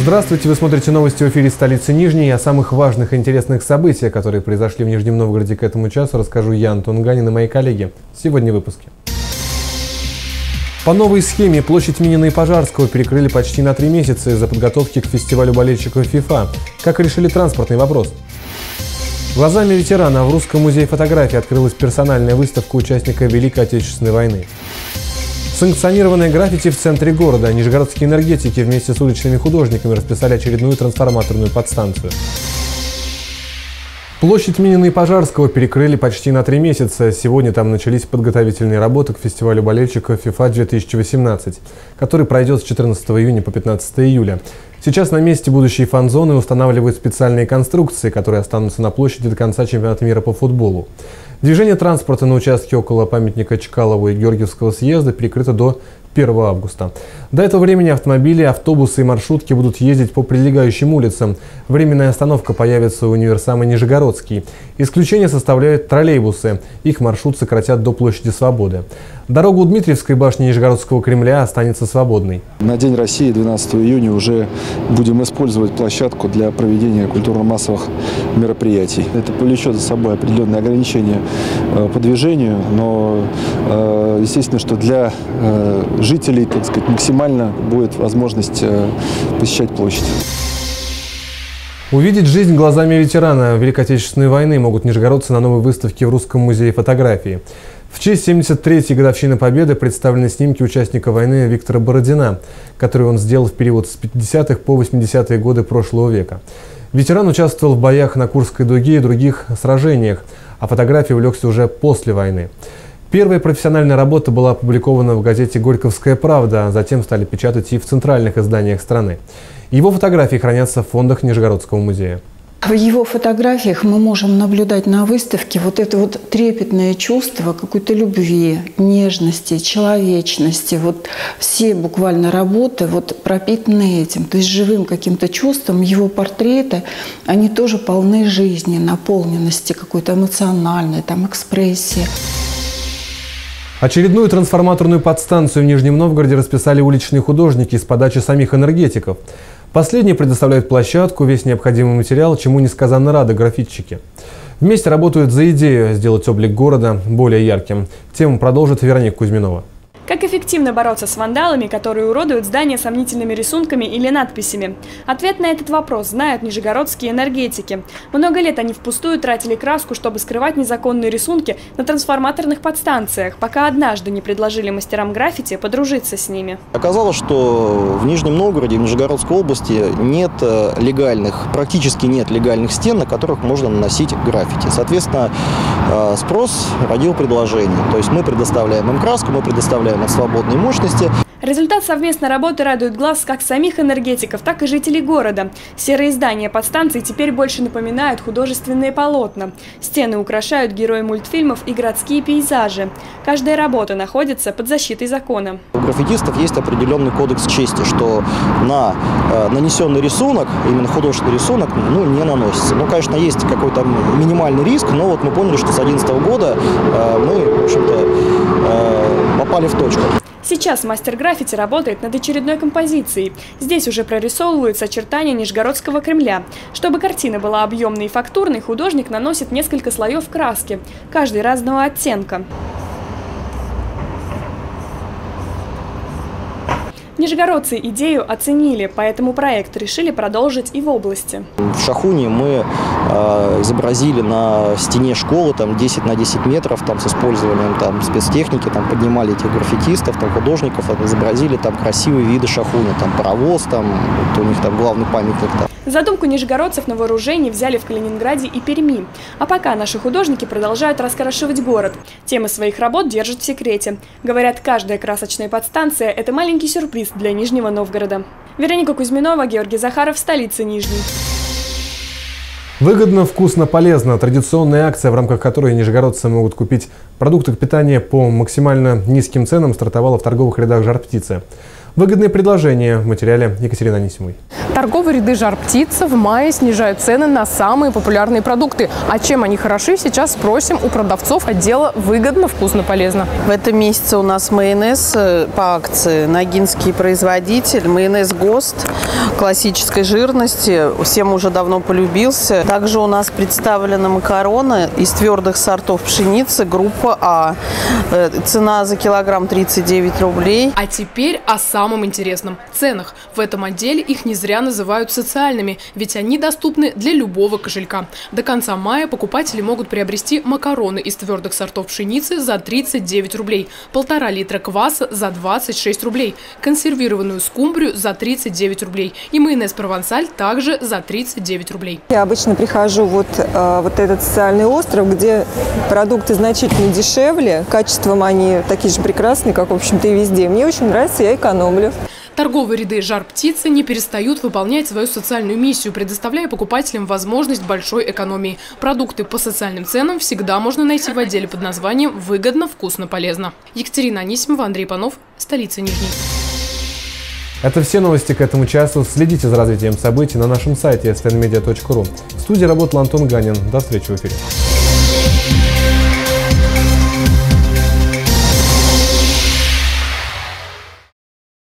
Здравствуйте, вы смотрите новости в эфире столицы Нижней. О самых важных и интересных событиях, которые произошли в Нижнем Новгороде к этому часу, расскажу я, Антон Ганин, и мои коллеги. Сегодня в выпуске. По новой схеме площадь Минина и Пожарского перекрыли почти на 3 месяца из-за подготовки к фестивалю болельщиков ФИФА. Как решили транспортный вопрос? Глазами ветерана в Русском музее фотографий открылась персональная выставка участника Великой Отечественной войны. Санкционированные граффити в центре города. Нижегородские энергетики вместе с уличными художниками расписали очередную трансформаторную подстанцию. Площадь Минина и Пожарского перекрыли почти на 3 месяца. Сегодня там начались подготовительные работы к фестивалю болельщиков ФИФА 2018, который пройдет с 14 июня по 15 июля. Сейчас на месте будущей фан-зоны устанавливают специальные конструкции, которые останутся на площади до конца чемпионата мира по футболу. Движение транспорта на участке около памятника Чкалову и Георгиевского съезда перекрыто до 1 августа. До этого времени автомобили, автобусы и маршрутки будут ездить по прилегающим улицам. Временная остановка появится у универсама Нижегородский. Исключение составляют троллейбусы. Их маршрут сократят до площади Свободы. Дорога у Дмитриевской башни Нижегородского Кремля останется свободной. На День России 12 июня уже будем использовать площадку для проведения культурно-массовых мероприятий. Это повлечет за собой определенные ограничения по движению, но естественно, что для жителей, так сказать, максимально будет возможность посещать площадь. Увидеть жизнь глазами ветерана Великой Отечественной войны могут нижегородцы на новой выставке в Русском музее фотографии. В честь 73-й годовщины Победы представлены снимки участника войны Виктора Бородина, которые он сделал в период с 50-х по 80-е годы прошлого века. Ветеран участвовал в боях на Курской дуге и других сражениях, а фотографии увлекся уже после войны. Первая профессиональная работа была опубликована в газете «Горьковская правда», а затем стали печатать и в центральных изданиях страны. Его фотографии хранятся в фондах Нижегородского музея. В его фотографиях мы можем наблюдать на выставке вот это вот трепетное чувство какой-то любви, нежности, человечности. Вот все буквально работы вот пропитаны этим, то есть живым каким-то чувством. Его портреты, они тоже полны жизни, наполненности какой-то эмоциональной, там, экспрессии. Очередную трансформаторную подстанцию в Нижнем Новгороде расписали уличные художники с подачи самих энергетиков. Последние предоставляют площадку, весь необходимый материал, чему несказанно рады граффитчики. Вместе работают за идею сделать облик города более ярким. Тему продолжит Вероника Кузьминова. Как эффективно бороться с вандалами, которые уродуют здания сомнительными рисунками или надписями? Ответ на этот вопрос знают нижегородские энергетики. Много лет они впустую тратили краску, чтобы скрывать незаконные рисунки на трансформаторных подстанциях, пока однажды не предложили мастерам граффити подружиться с ними. Оказалось, что в Нижнем Новгороде, в Нижегородской области практически нет легальных стен, на которых можно наносить граффити. Соответственно, спрос родил предложение. То есть мы предоставляем им краску, мы предоставляем от свободной мощности. Результат совместной работы радует глаз как самих энергетиков, так и жителей города. Серые здания подстанций теперь больше напоминают художественные полотна. Стены украшают герои мультфильмов и городские пейзажи. Каждая работа находится под защитой закона. У граффитистов есть определенный кодекс чести, что на нанесенный рисунок, именно художественный рисунок, не наносится. Конечно, есть какой-то минимальный риск, но вот мы поняли, что с 2011 года мы, в общем-то, попали в точку. Сейчас мастер граффити работает над очередной композицией. Здесь уже прорисовываются очертания Нижегородского Кремля. Чтобы картина была объемной и фактурной, художник наносит несколько слоев краски, каждый разного оттенка. Нижегородцы идею оценили, поэтому проект решили продолжить и в области. В Шахуне мы изобразили на стене школы 10 на 10 метров с использованием спецтехники, поднимали этих граффитистов, художников, изобразили красивые виды Шахуни, паровоз, у них главный памятник. Задумку нижегородцев на вооружение взяли в Калининграде и Перми. А пока наши художники продолжают раскрашивать город. Темы своих работ держат в секрете. Говорят, каждая красочная подстанция – это маленький сюрприз для Нижнего Новгорода. Вероника Кузьминова, Георгий Захаров, столица Нижней. Выгодно, вкусно, полезно. Традиционная акция, в рамках которой нижегородцы могут купить продукты питания по максимально низким ценам, стартовала в торговых рядах «Жар-птицы». Выгодные предложения в материале Екатерины Анисимовой. Торговые ряды «Жар птица» в мае снижают цены на самые популярные продукты. А чем они хороши, сейчас спросим у продавцов отдела «Выгодно, вкусно, полезно». В этом месяце у нас майонез по акции. Ногинский производитель. Майонез ГОСТ классической жирности. Всем уже давно полюбился. Также у нас представлены макароны из твердых сортов пшеницы группа А. Цена за килограмм 39 рублей. А теперь о самом интересном – ценах. В этом отделе их не зря называют социальными, ведь они доступны для любого кошелька. До конца мая покупатели могут приобрести макароны из твердых сортов пшеницы за 39 рублей, 1,5 литра кваса за 26 рублей, консервированную скумбрию за 39 рублей и майонез провансаль также за 39 рублей. Я обычно прихожу вот этот социальный остров, где продукты значительно дешевле, качеством они такие же прекрасные, как, в общем-то, и везде. Мне очень нравится, я экономлю. Торговые ряды «Жар птицы» не перестают выполнять свою социальную миссию, предоставляя покупателям возможность большой экономии. Продукты по социальным ценам всегда можно найти в отделе под названием «Выгодно, вкусно, полезно». Екатерина Анисимова, Андрей Панов, столица Нижний. Это все новости к этому часу. Следите за развитием событий на нашем сайте stnmedia.ru. В студии работал Антон Ганин. До встречи в эфире.